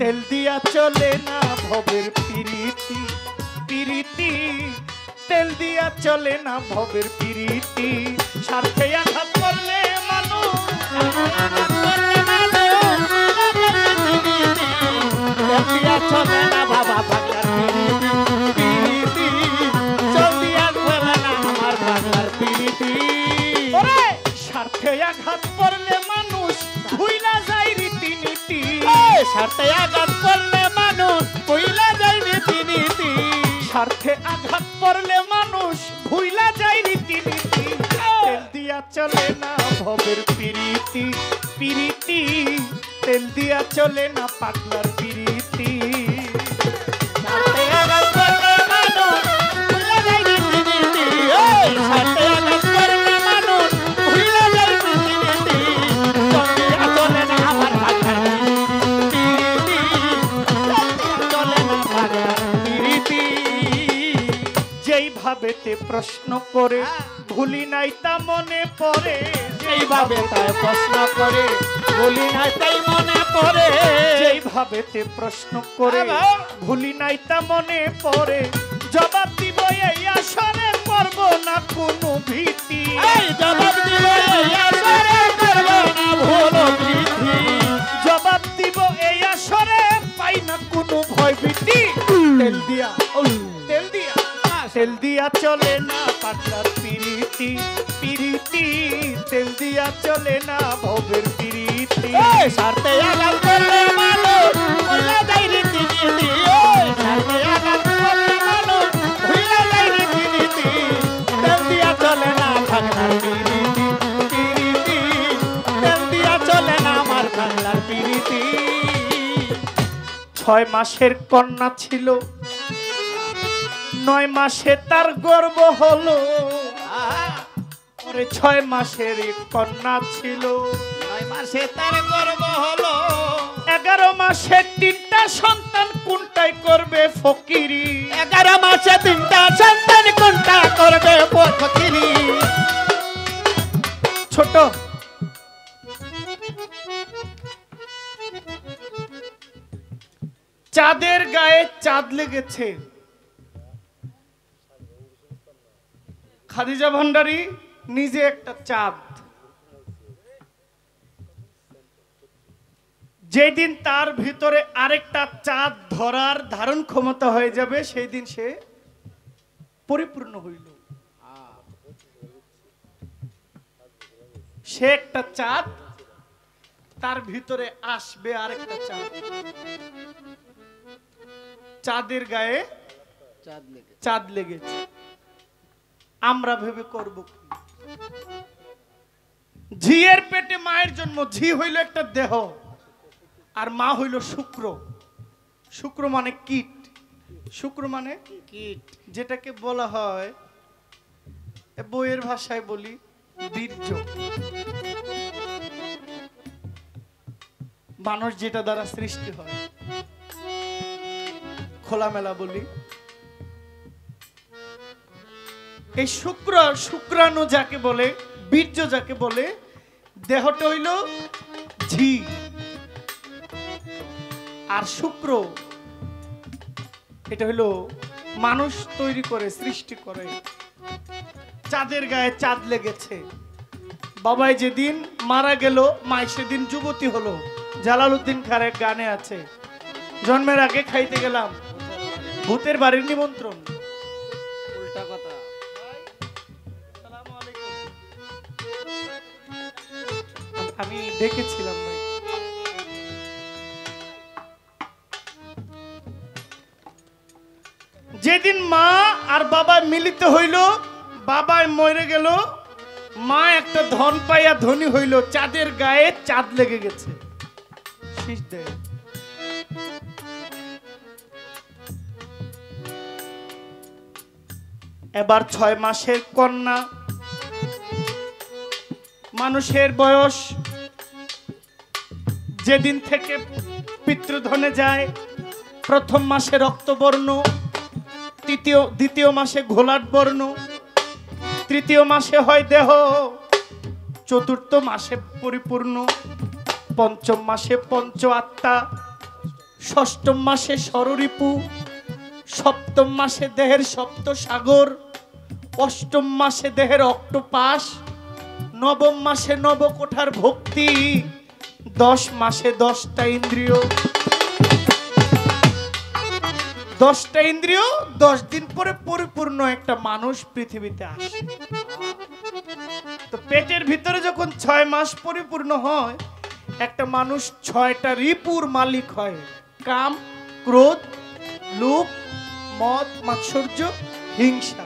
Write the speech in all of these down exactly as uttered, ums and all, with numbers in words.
তেল দিয়া চলে না ভবের পিরিতি পিরিতি তেল দিয়া চলে না ভবের পিরিতি স্বার্থে আঘাত করলে মানুষ তেল দিয়া চলে না বাবা বাংলার পিরিতি চল দিয়া চলে না আমার বাংলার পিরিতি স্বার্থে আঘাত করলে মানুষ ভুইলা যায় রীতিনীতি স্বার্থে আঘাত করলে মানুষ ভুইলা যায় রীতিনীতি স্বার্থে আঘাত করলে মানুষ ভুইলা যায় রীতিনীতি তেল দিয়া চলে না ভবের পিরিতি পিরিতি তেল দিয়া চলে না পাগলার পিরিতি স্বার্থে আঘাত করলে মানুষ ভুইলা যায় রীতিনীতি স্বার্থে আঘাত করলে মানুষ ভুইলা যায় রীতিনীতি চল দিয়া চলে না আমার পাগলার পিরিতি চলে না পাগলার পিরিতি যেইভাবেতে প্রশ্ন করে ভুলি নাই তা মনে পড়ে যেইভাবে তাই প্রশ্ন করে ভুলি নাই তাই মনে পড়ে যেইভাবেতে প্রশ্ন করে ভুলি নাই তা মনে পড়ে জবাব দিব এই আসরে করব না কোনো ভীতি জবাব দিব এই আসরে করব না কোনো ভীতি জবাব দিব এই আসরে পাই না কোনো ভয় ভীতি তেল দিয়া তেল দিয়া তেল দিয়া চলে না পাগলার পিরিতি পিরিতি তেল দিয়া চলে না ভবের পিরিতি স্বার্থে আঘাত করলে মানুষ ভুইলা যায় রীতিনীতি স্বার্থে আঘাত করলে মানুষ ভুইলা যায় রীতিনীতি তেল দিয়া চলে না পাগলার পিরিতি পিরিতি তেল দিয়া চলে না আমার পাগলার পিরিতি ছয় মাসের কন্যা ছিল নয় মাসে তার গর্ব হলো পরে ছয় মাসের কন্যা ছিল নয় মাসে তার গর্ব হলো এগারো মাসে তিনটা সন্তান কোনটাই করবে ফকিরি এগারো মাসে তিনটা সন্তান কোনটা করবে ফকিরি ছোট চাঁদের গায়ে চাঁদ লেগেছে খাদিজা ভান্ডারী নিজে একটা চাঁদ যেদিন তার ভিতরে আরেকটা চাঁদ ধরার ধারণ ক্ষমতা হয়ে যাবে সেই দিন সে পরিপূর্ণ হইল সে একটা চাঁদ তার ভিতরে আসবে আরেকটা চাঁদ চাঁদের গায়ে চাঁদ লেগে চাঁদ লেগেছে আমরা ভেবে করব কি ঝিয়ের পেটে মায়ের জন্ম ঝি হইল একটা দেহ আর মা হইল শুক্র শুক্র মানে কীট শুক্র মানে কীট যেটাকে বলা হয় বইয়ের ভাষায় বলি বীর্য মানুষ যেটা দ্বারা সৃষ্টি হয় খোলামেলা বলি এই শুক্র শুক্রাণু যাকে বলে বীর্য যাকে বলে দেহটা হইল ঝি আর শুক্র এটা হইল মানুষ তৈরি করে সৃষ্টি করে চাঁদের গায়ে চাঁদ লেগেছে বাবাই যেদিন মারা গেল মাই সেদিন যুবতী হলো জালালউদ্দিন খাঁর এক গানে আছে জন্মের আগে খাইতে গেলাম ভূতের বাড়ির নিমন্ত্রণ উল্টা কথা আমি ডেকেছিলাম ভাই যেদিন মা আর বাবা মিলিত হইল বাবা মরে গেল মা একটা ধন পাইয়া ধনী হইল চাঁদের গায়ে চাঁদ লেগে গেছে এবার ছয় মাসের কন্যা মানুষের বয়স যেদিন থেকে পিতৃধনে যায় প্রথম মাসে রক্তবর্ণ তৃতীয় দ্বিতীয় মাসে ঘোলাট বর্ণ তৃতীয় মাসে হয় দেহ চতুর্থ মাসে পরিপূর্ণ পঞ্চম মাসে পঞ্চ আত্মা ষষ্ঠম মাসে ষড়রিপু, সপ্তম মাসে দেহের সপ্ত সাগর, অষ্টম মাসে দেহের অক্টোপাস, নবম মাসে নবকোঠার ভক্তি, দশ মাসে দশটা ইন্দ্রিয়। দশটা ইন্দ্রিয় দশ দিন পরে পরিপূর্ণ একটা মানুষ পৃথিবীতে আসে। তো পেটের ভিতরে যখন ছয় মাস পরিপূর্ণ হয়, একটা মানুষ ছয়টা রিপুর মালিক হয়। কাম, ক্রোধ, লোভ, মদ, মাৎসর্য, হিংসা।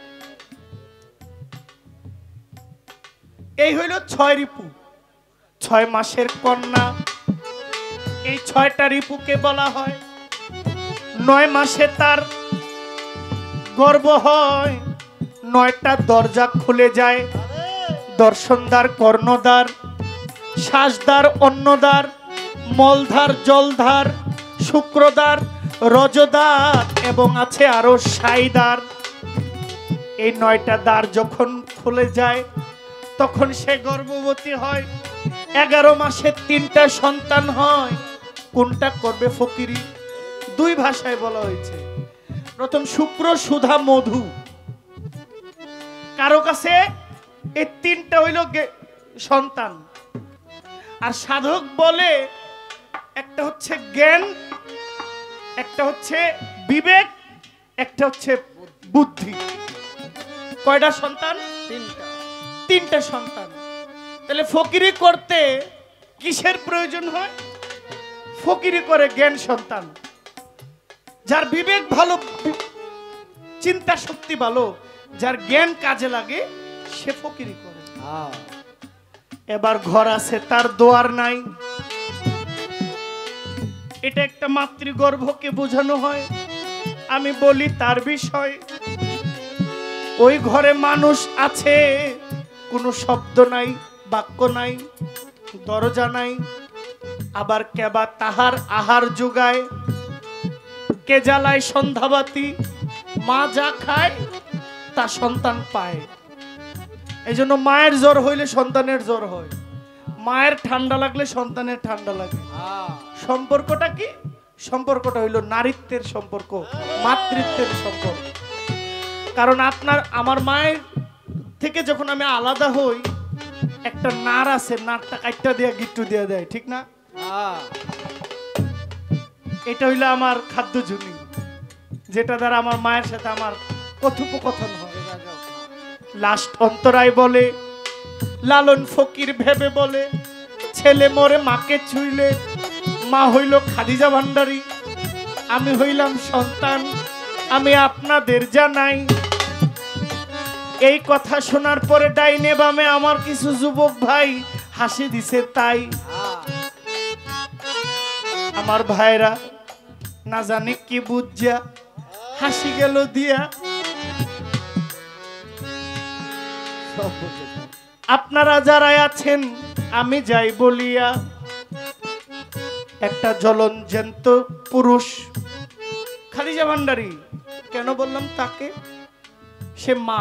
এই হইল ছয় রিপু, ছয় মাসের কন্যা। এই ছয়টা রিপুকে বলা হয়। নয় মাসে তার গর্ভ হয়, নয়টা দরজা খুলে যায়। দর্শনদ্বার, কর্ণদ্বার, শ্বাসদ্বার, অন্নদ্বার, মলধার, জলধার, শুক্রদ্বার, রজদ্বার এবং আছে আরো সাইদ্বার। এই নয়টা দ্বার যখন খুলে যায় তখন সে গর্ভবতী হয়। এগারো মাসে তিনটা সন্তান হয়। কোনটা করবে ফকিরি? দুই ভাষায় বলা হয়েছে। প্রথম শুক্র, সুধা, মধু। কারো কাছে এই তিনটা হইল সন্তান। আর সাধক বলে একটা হচ্ছে জ্ঞান, একটা হচ্ছে বিবেক, একটা হচ্ছে বুদ্ধি। কয়টা সন্তান? তিনটা। তিনটা সন্তান। তাহলে ফকিরি করতে কিসের প্রয়োজন হয়? ফকিরি করে জ্ঞান সন্তান। যার বিবেক ভালো, চিন্তা শক্তি ভালো, যার জ্ঞান কাজে লাগে, সে ফকিরি করে। এবার ঘর আছে, তার দোয়ার নাই। এটা একটা মাতৃগর্ভকে বোঝানো হয়। আমি বলি তার বিষয়। ওই ঘরে মানুষ আছে, কোনো শব্দ নাই, বাক্য নাই, দরজা নাই। আবার কেবা তাহার আহার যোগায়, কে জ্বালায় সন্ধ্যাবাতি, মা যা খায় তা সন্তান পায়। এই জন্য মায়ের জ্বর হইলে সন্তানের জ্বর হয়, মায়ের ঠান্ডা লাগলে সন্তানের ঠান্ডা লাগে। সম্পর্কটা কি? সম্পর্কটা হইল নারীত্বের সম্পর্ক, মাতৃত্বের সম্পর্ক। কারণ আপনার আমার মায়ের থেকে যখন আমি আলাদা হই, একটা নার আছে, নারটা কাটটা দিয়া গিট্টু দিয়ে দেয়, ঠিক না? এটা হইলো আমার খাদ্য ঝুলি, যেটা দ্বারা আমার মায়ের সাথে আমার কথোপকথন হয়। লাস্ট অন্তরায় বলে, লালন ফকির ভেবে বলে, ছেলে মরে মাকে ছুইলে, মা হইল খাদিজা ভান্ডারী, আমি হইলাম সন্তান, আমি আপনাদের জানাই। এই কথা শোনার পরে ডাইনে বামে আমার কিছু যুবক ভাই হাসি দিছে। তাই আমার ভাইরা না জানে কি বুঝা হাসি গেল দিয়া। আপনারা যারা আছেন, আমি যাই বলিয়া, একটা জ্বলন জ্যান্ত পুরুষ খাদিজা ভান্ডারী। কেন বললাম তাকে? সে মা,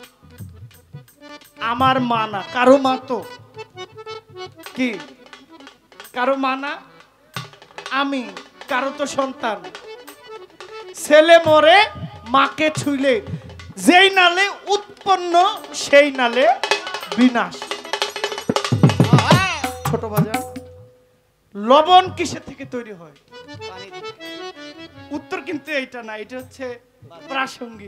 আমার মা না, কারো মা তো কি? কারো মা না, আমি কারো তো সন্তান। ছেলে মরে মাকে ছুইলে, যেই নালে উৎপন্ন সেই নালে বিনাশ। ছোট বাজার, লবণ কিসের থেকে তৈরি হয়? উত্তর কিন্তু এইটা না, এটা হচ্ছে প্রাসঙ্গিক।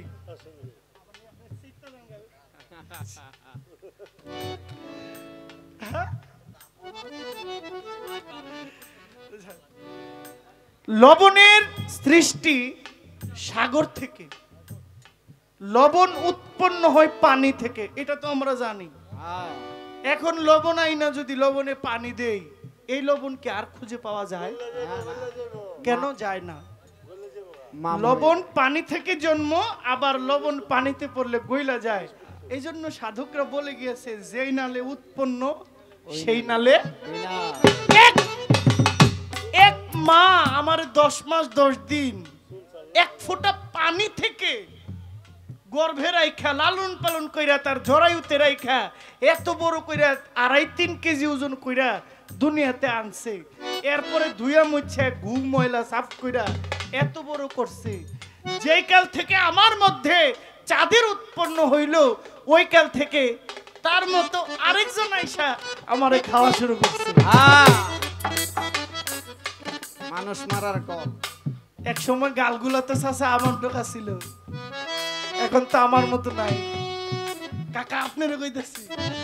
লবণের সৃষ্টি সাগর থেকে, লবণ উৎপন্ন হয় পানি থেকে, এটা তো আমরা জানি। এখন লবণ আইনা যদি লবণে পানি দেই, এই লবণ কি আর খুঁজে পাওয়া যায়? কেন যায় না? লবণ পানি থেকে জন্ম, আবার লবণ পানিতে পড়লে গইলা যায়। এই জন্য সাধকরা বলে গিয়েছে, যেই নালে উৎপন্ন সেই নালে। এক এক মা আমার দশ মাস দশ দিন এক ফোঁটা পানি থেকে গর্ভে রাইখা লালন পালন কইরা, তার জরায়ুতে রাইখা এত বড় কইরা আড়াই তিন কেজি ওজন কইরা দুনিয়াতে আনছে, এরপরে ধুইয়া মুছে ঘুম ময়লা সাফ কইরা এত বড় করছে। যেই কাল থেকে আমার মধ্যে চাঁদের উৎপন্ন হইল, ওই কাল থেকে তার মতো আরেকজন আইসা আমারে খাওয়া শুরু করছে। মানুষ মারার কল। এক সময় গালগুলো তো চাচা আমার ঢোকা ছিল, এখন তো আমার মতো নাই। কাকা আপনার কইতেছি,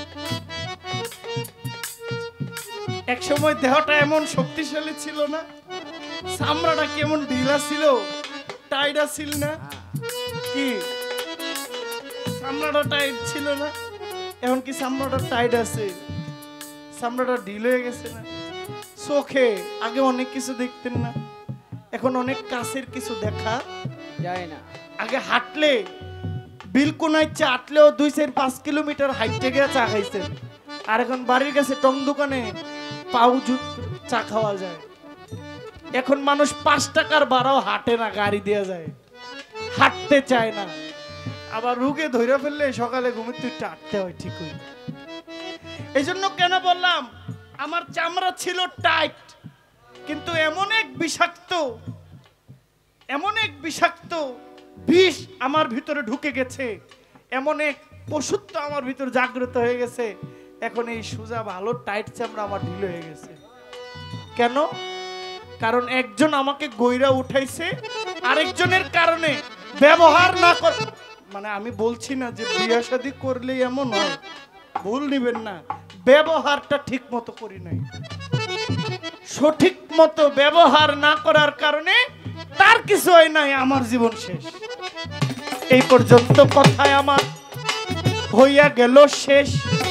এক সময় দেহটা এমন শক্তিশালী ছিল না, চামড়াটা কেমন ঢিলা ছিল, টাইটা ছিল না, কি চামড়াটা টাইট ছিল না? এখন কি চামড়াটা টাইট আছে? চামড়াটা ঢিল হয়ে গেছে না? চোখে আগে অনেক কিছু দেখতেন না, এখন অনেক কাছের কিছু দেখা যায় না। আগে হাঁটলে বিলকুনায় চাটলেও দুই চার পাঁচ কিলোমিটার হাইটে গিয়ে চা খাইছেন, আর এখন বাড়ির কাছে টং দোকানে পাউ চা খাওয়া যায়। এখন মানুষ পাঁচ টাকার বাড়াও হাঁটে না, গাড়ি দেওয়া যায়, হাঁটতে চায় না। আবার রুগে ধরে ফেললে সকালে ঘুমে তুই হাঁটতে হয় ঠিকই। এই জন্য কেন বললাম আমার চামড়া ছিল টাইট, কিন্তু এমন এক বিষাক্ত এমন এক বিষাক্ত বিষ আমার ভিতরে ঢুকে গেছে, এমন এক পশুত্ব আমার ভিতরে জাগ্রত হয়ে গেছে। এখন এই সোজা ভালো টাইট চামড়া আমার ঢিল হয়ে গেছে। কেন? কারণ একজন আমাকে গইরা উঠাইছে, আরেকজনের কারণে ব্যবহার না কর, মানে আমি বলছি না যে বিয়ে শাদী করলেই এমন হয়, ভুল নিবেন না, ব্যবহারটা ঠিক মতো করি নাই। সঠিক মতো ব্যবহার না করার কারণে তার কিছু হয় নাই, আমার জীবন শেষ। এই পর্যন্ত কথায় আমার হইয়া গেল শেষ।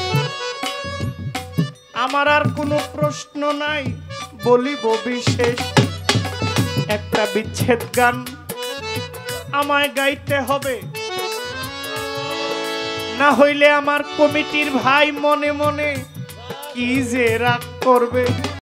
আমার আর কোনো প্রশ্ন নাই, বলিব বিশেষ একটা বিচ্ছেদ গান আমায় গাইতে হবে, না হইলে আমার কমিটির ভাই মনে মনে কি যে রাগ করবে।